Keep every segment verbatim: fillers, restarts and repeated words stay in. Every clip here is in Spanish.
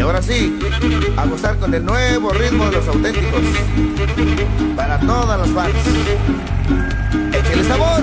ahora sí, a gozar con el nuevo ritmo de los auténticos. Para todas las fans. ¡Échale sabor!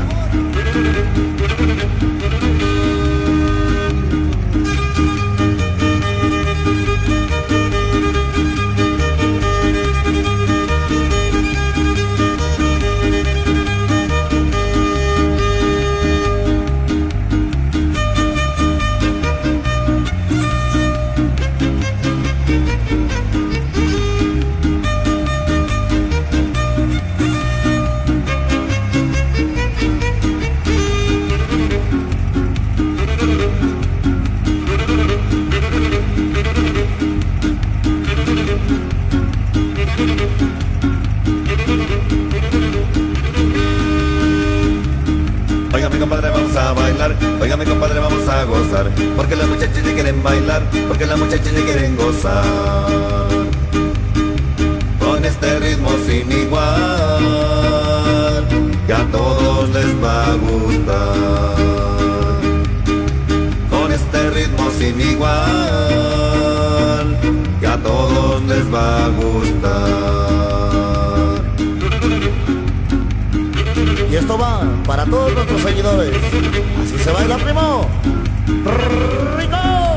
Oiga mi compadre, vamos a bailar, oiga mi compadre, vamos a gozar, porque las muchachas ya quieren bailar, porque las muchachas ya quieren gozar. Con este ritmo sin igual, que a todos les va a gustar. Con este ritmo sin igual, que a todos les va a gustar. Y esto va para todos nuestros seguidores. Así se baila, primo. ¡Rico!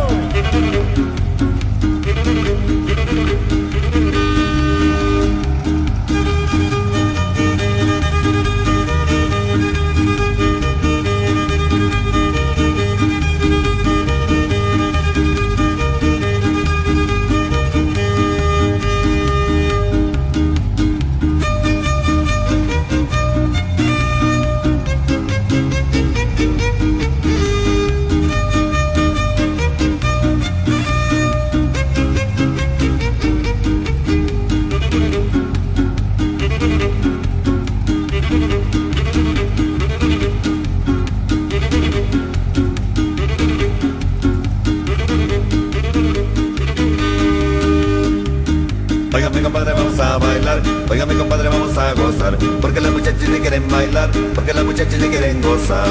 Oiga mi compadre, vamos a bailar, oiga mi compadre, vamos a gozar, porque las muchachas ya quieren bailar, porque las muchachas ya quieren gozar.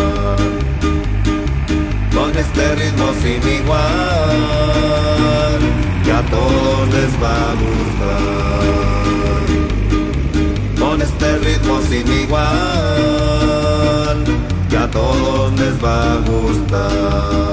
Con este ritmo sin igual, que a todos les va a gustar. Con este ritmo sin igual, que a todos les va a gustar.